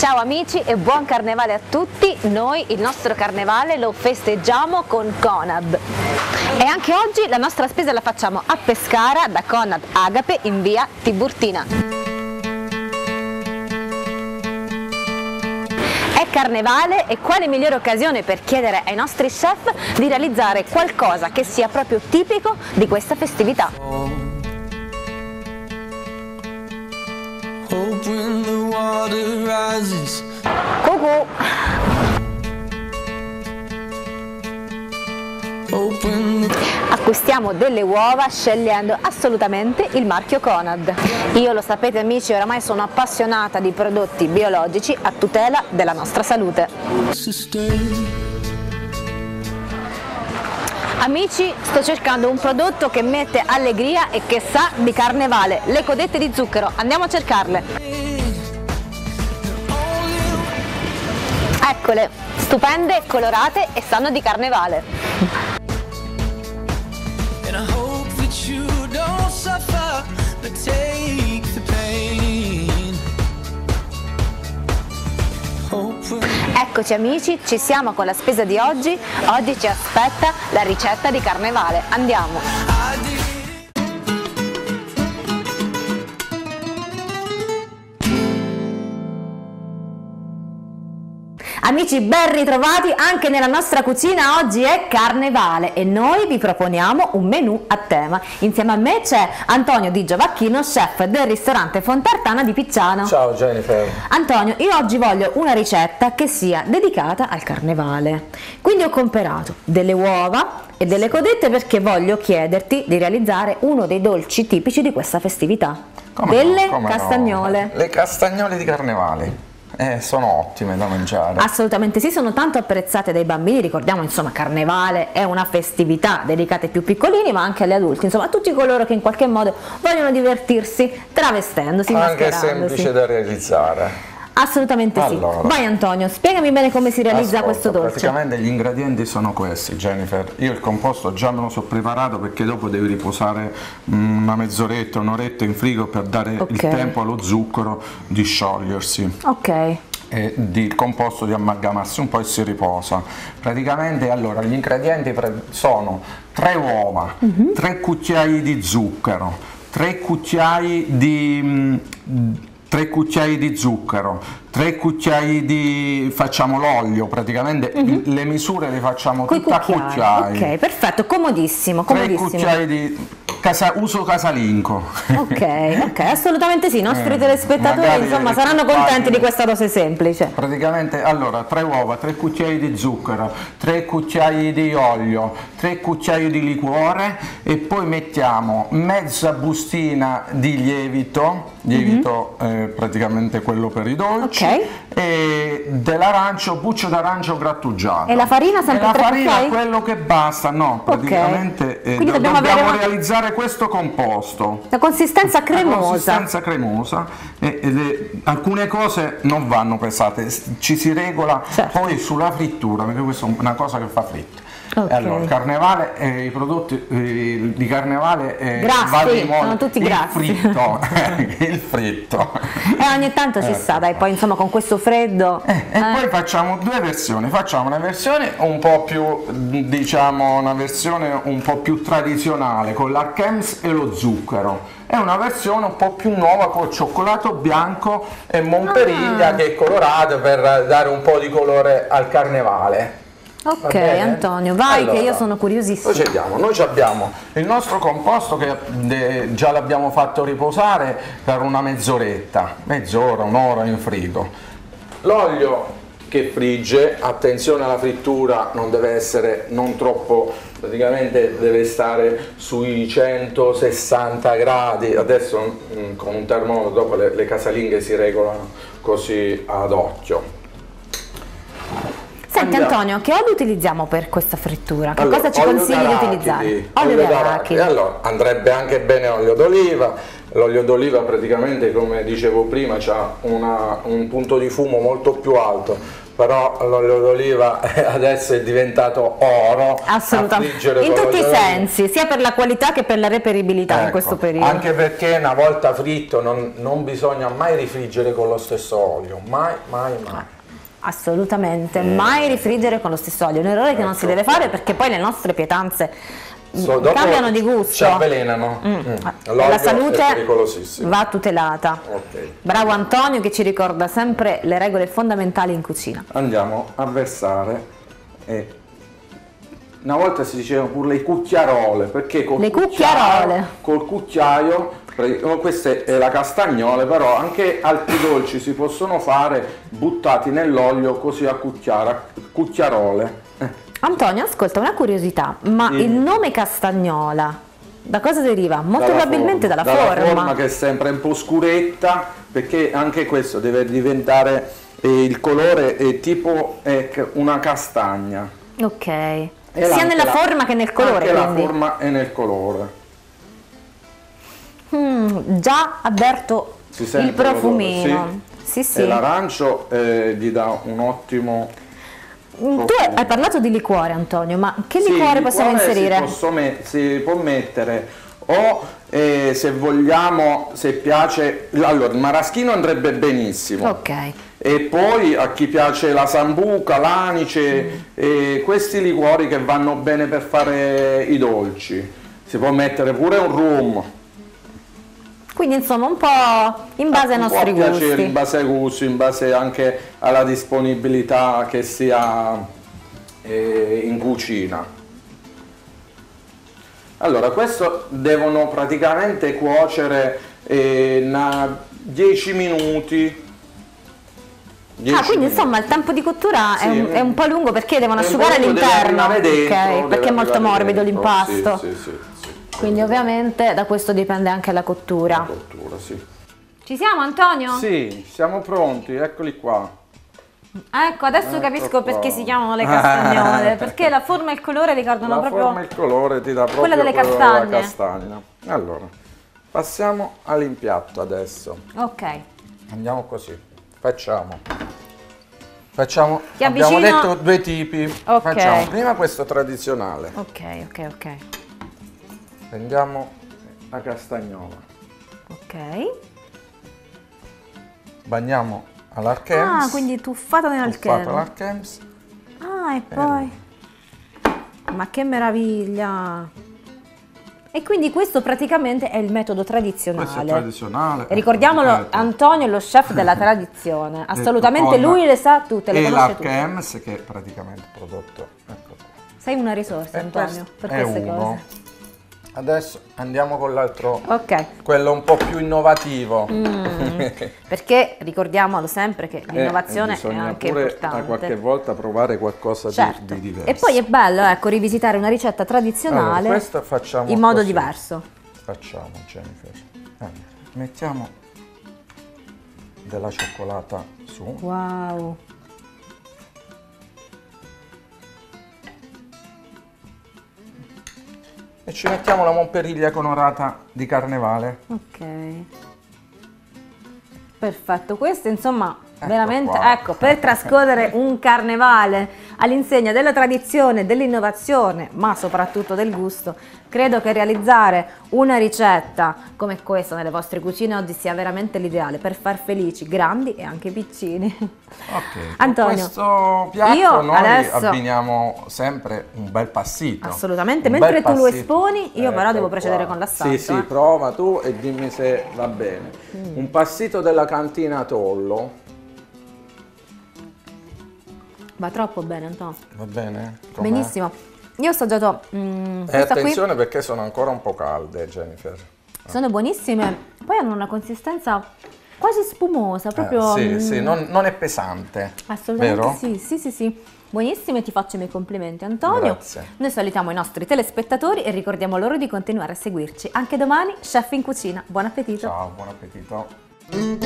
Ciao amici e buon carnevale a tutti. Noi il nostro carnevale lo festeggiamo con Conad e anche oggi la nostra spesa la facciamo a Pescara da Conad Agape in via Tiburtina. È carnevale e quale migliore occasione per chiedere ai nostri chef di realizzare qualcosa che sia proprio tipico di questa festività. Cucù! Acquistiamo delle uova scegliendo assolutamente il marchio Conad. Io, lo sapete amici, oramai sono appassionata di prodotti biologici a tutela della nostra salute. Amici, sto cercando un prodotto che mette allegria e che sa di carnevale, le codette di zucchero, andiamo a cercarle. Eccole, stupende, colorate e sanno di carnevale. Eccoci amici, ci siamo con la spesa di oggi. Oggi ci aspetta la ricetta di carnevale. Andiamo! Amici, ben ritrovati anche nella nostra cucina. Oggi è carnevale e noi vi proponiamo un menù a tema. Insieme a me c'è Antonio Di Giovacchino, chef del ristorante Fontartana di Picciano. Ciao Jennifer. Antonio, io oggi voglio una ricetta che sia dedicata al carnevale. Quindi ho comprato delle uova e delle codette perché voglio chiederti di realizzare uno dei dolci tipici di questa festività. Delle castagnole. No? Le castagnole di carnevale. Sono ottime da mangiare. Assolutamente sì, sono tanto apprezzate dai bambini. Ricordiamo, insomma, carnevale è una festività dedicata ai più piccolini ma anche agli adulti, insomma a tutti coloro che in qualche modo vogliono divertirsi travestendosi, anche semplice da realizzare. Assolutamente allora, sì. Vai Antonio, spiegami bene come si realizza questo dolce. Praticamente gli ingredienti sono questi, Jennifer. Io il composto già me lo so preparato perché dopo devi riposare una mezz'oretta, un'oretta in frigo per dare il tempo allo zucchero di sciogliersi. Ok. E il composto di amalgamarsi un po' e si riposa. Praticamente allora gli ingredienti sono 3 uova, 3 cucchiai di zucchero, 3 cucchiai di zucchero, 3 cucchiai di... facciamo l'olio, praticamente le misure le facciamo tutte a cucchiai. Ok, perfetto, comodissimo, 3 cucchiai di uso casalingo. Ok, assolutamente sì, i nostri telespettatori insomma saranno contenti di questa dose semplice. Praticamente allora 3 uova, 3 cucchiai di zucchero, 3 cucchiai di olio, 3 cucchiai di liquore e poi mettiamo mezza bustina di lievito, praticamente quello per i dolci, e dell'arancio, buccio d'arancio grattugiato. E la farina sempre 3 cucchiai? Quello che basta, no, praticamente dobbiamo realizzare questo composto. La consistenza cremosa. La consistenza cremosa alcune cose non vanno pesate, ci si regola poi sulla frittura, perché questa è una cosa che fa fritto. Allora, il carnevale, i prodotti di carnevale grassi, sono tutti grassi. Il fritto. E ogni tanto ci sta, dai, poi insomma con questo freddo. Poi facciamo 2 versioni, facciamo una versione un po' più, diciamo, una versione un po' più tradizionale con l'Archems e lo zucchero. È una versione un po' più nuova con cioccolato bianco e Monteriglia che è colorato per dare un po' di colore al carnevale. Ok Antonio, vai, allora, che io sono curiosissimo. Noi abbiamo il nostro composto che già l'abbiamo fatto riposare per una mezz'oretta, mezz'ora, un'ora in frigo. L'olio che frigge, attenzione alla frittura, non deve essere non troppo, praticamente deve stare sui 160 gradi, adesso con un termometro dopo le casalinghe si regolano così ad occhio. Senti Antonio, che olio utilizziamo per questa frittura? Che cosa ci consigli di utilizzare? Olio di arachidi. Allora, andrebbe anche bene olio d'oliva, L'olio d'oliva praticamente, come dicevo prima, ha un punto di fumo molto più alto, però l'olio d'oliva adesso è diventato oro. Assolutamente, in tutti i sensi, sia per la qualità che per la reperibilità, ecco, in questo periodo. Anche perché una volta fritto non bisogna mai rifriggere con lo stesso olio, mai. Assolutamente, mai rifriggere con lo stesso olio, è un errore che non si deve fare, perché poi le nostre pietanze cambiano di gusto, ci avvelenano. La salute è pericolosissima, va tutelata. Bravo Antonio che ci ricorda sempre le regole fondamentali in cucina. Andiamo a versare, una volta si dicevano pure le cucchiarole, perché col cucchiaio, questa è la castagnola, però anche altri dolci si possono fare buttati nell'olio così a cucchiarole. Antonio, ascolta, una curiosità, ma il nome castagnola da cosa deriva? Molto probabilmente dalla forma, che è sempre un po' scuretta, perché anche questo deve diventare, il colore è tipo una castagna. Ok, sia nella forma che nel colore. Anche la forma e nel colore. Già avverto il profumino. Sì. E l'arancio gli dà un ottimo... Tu hai parlato di liquore, Antonio, ma che liquore possiamo inserire? Si può mettere se vogliamo, se piace, allora il maraschino andrebbe benissimo. Ok. E poi a chi piace la sambuca, l'anice, questi liquori che vanno bene per fare i dolci. Si può mettere pure un rum. Quindi insomma un po' in base ai nostri gusti. Piacere, in base ai gusti, in base anche alla disponibilità che si ha in cucina. Allora, questo devono praticamente cuocere 10 minuti. Quindi insomma il tempo di cottura è un po' lungo, perché devono asciugare all'interno, perché è molto morbido l'impasto. Sì. Quindi ovviamente da questo dipende anche la cottura. La cottura, sì. Ci siamo, Antonio? Sì, siamo pronti, eccoli qua. Ecco, adesso capisco perché si chiamano le castagnole, perché la forma e il colore ricordano proprio... La forma e il colore ti dà proprio quella delle castagne. La castagna. Allora, passiamo all'impiatto adesso. Ok. Andiamo così, facciamo, Ti abbiamo avvicino... detto due tipi. Ok. Facciamo prima questo tradizionale. Ok. Prendiamo la castagnola. Ok. Bagniamo all'Archems. Quindi tuffata nell'Archems. E poi... Ma che meraviglia! E quindi questo praticamente è il metodo tradizionale. Questo è tradizionale. E ricordiamolo, Antonio è lo chef della tradizione. Assolutamente lui le sa tutte, le conosce tutte. E l'Archems che è praticamente prodotto... Ecco. Sei una risorsa, Antonio, per queste cose. Adesso andiamo con l'altro, ok, quello un po' più innovativo. Perché ricordiamolo sempre che l'innovazione è anche importante. Qualche volta provare qualcosa di diverso. E poi è bello, ecco, rivisitare una ricetta tradizionale in modo diverso. Facciamo, Jennifer. Mettiamo della cioccolata su. Wow. E ci mettiamo la Montperiglia colorata di Carnevale. Ok. Perfetto, questo insomma veramente, qua. ecco, per trascorrere un carnevale all'insegna della tradizione, dell'innovazione, ma soprattutto del gusto, credo che realizzare una ricetta come questa nelle vostre cucine oggi sia veramente l'ideale per far felici grandi e anche piccini. Ok, Antonio, questo piatto noi adesso abbiniamo sempre un bel passito. Assolutamente, mentre tu lo esponi, io però devo procedere con l'assaggio. Sì, prova tu e dimmi se va bene. Un passito della cantina Tollo. Va troppo bene, Antonio. Va bene? Com'è? Benissimo. Io ho assaggiato e attenzione qui, perché sono ancora un po' calde, Jennifer. Sono buonissime, poi hanno una consistenza quasi spumosa, proprio... sì, non è pesante. Assolutamente, vero? Sì. Buonissime, ti faccio i miei complimenti, Antonio. Grazie. Noi salutiamo i nostri telespettatori e ricordiamo loro di continuare a seguirci. Anche domani, Chef in Cucina. Buon appetito. Ciao, buon appetito.